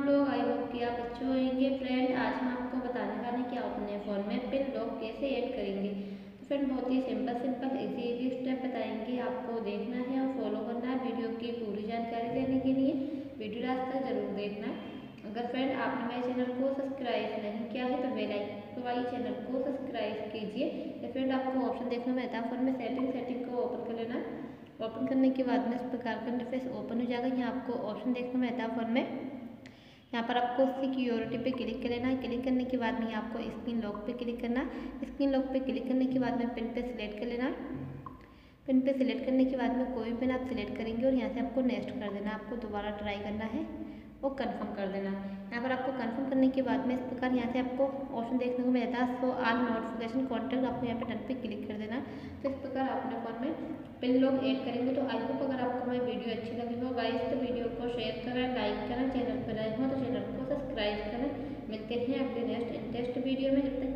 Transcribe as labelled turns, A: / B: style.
A: लोग, I hope कि आप अच्छे होंगे। फ्रेंड आज हम आपको बताने वाले हैं कि आप अपने फ़ोन में पिन लॉक कैसे ऐड करेंगे। तो फ्रेंड बहुत ही सिंपल इजी स्टेप बताएंगे, आपको देखना है और फॉलो करना है। वीडियो की पूरी जानकारी लेने के लिए वीडियो लास्ट तक जरूर देखना। अगर फ्रेंड आपने मेरे चैनल को सब्सक्राइब नहीं किया है तो बेल आइकन दबाइए, चैनल को सब्सक्राइब कीजिए। तो फ्रेंड आपको ऑप्शन देखने में आता है फ़ोन में सेटिंग को ओपन कर लेना। ओपन करने के बाद में इस प्रकार का इंटरफेस ओपन हो जाएगा। यहाँ आपको ऑप्शन देखने में आता है फ़ोन में, यहाँ पर आपको सिक्योरिटी पे क्लिक कर लेना है। क्लिक करने के बाद में आपको स्क्रीन लॉक पे क्लिक करना। स्क्रीन लॉक पे क्लिक करने के बाद में पिन पे सिलेक्ट कर लेना। पिन पे सिलेक्ट करने के बाद में कोई भी पिन आप सिलेक्ट करेंगे और यहाँ से आपको नेक्स्ट कर देना। आपको दोबारा ट्राई करना है और कंफर्म कर देना। यहाँ पर आपको कंफर्म करने के बाद में इस प्रकार यहाँ से आपको ऑप्शन देखने को मिलता है सो ऑल नोटिफिकेशन कॉन्टैक्ट, आपको यहाँ पे डन पे क्लिक कर देना। तो इस प्रकार अपने फ़ोन में पिन लॉक ऐड करेंगे। तो आई होप अगर आपको हमारी वीडियो अच्छी लगी हो गाइस तो वीडियो को शेयर करें, लाइक करें, चैनल पर नए हो तो चैनल को सब्सक्राइब करें। मिलते हैं अपने नेक्स्ट वीडियो में।